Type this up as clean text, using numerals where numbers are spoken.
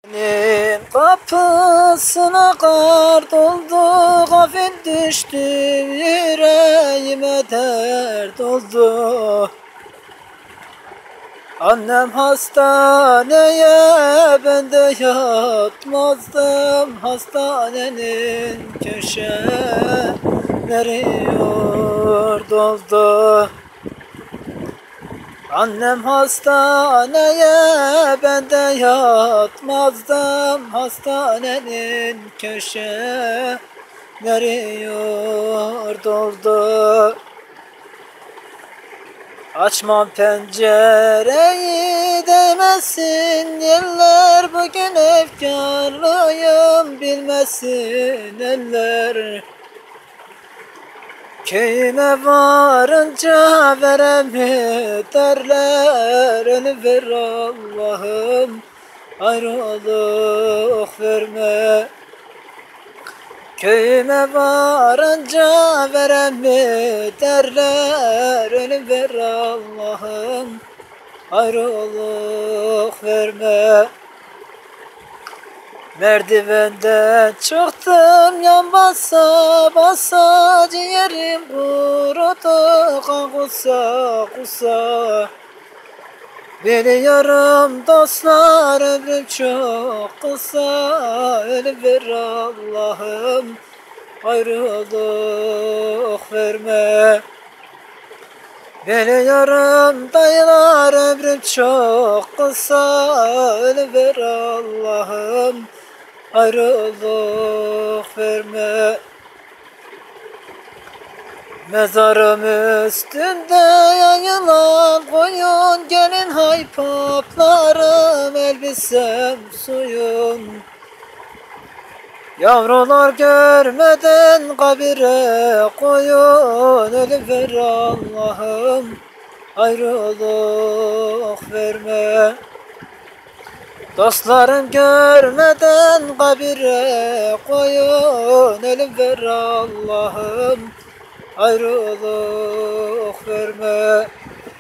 Senin kapısına kar doldu, gafil düştüm, yüreğime dert oldu. Annem hastaneye, ben de yatmazdım, hastanenin köşeleri yord oldu. Annem hastaneye, ben de yatmazdım, hastanenin köşeleri yord oldu. Açmam pencereyi, değmesin yeller, bugün efkarlıyım, bilmesin eller. Köyüme varınca veremi derler, ölüver Allah'ım, ayrılık verme. Köyüme varınca veremi derler, ölüver Allah'ım, ayrılık verme. Merdivenden çıktım, yan basa basa, ciğerim kurudu, kan kusa kusa. Biliyorum dostlar, ömrüm çok kısa, ölüver Allah'ım, ayrılık verme. Biliyorum dayılar, ömrüm çok kısa, ölüver Allah'ım, ayrılık verme. Mezarım üstünde yayılan koyun, gelin haypaplarım, elbisem suyun. Yavrular görmeden kabire koyun, ölüver Allah'ım, ayrılık verme. Dostlarım görmeden kabire koyun, ölüver Allah'ım, ayrılık verme.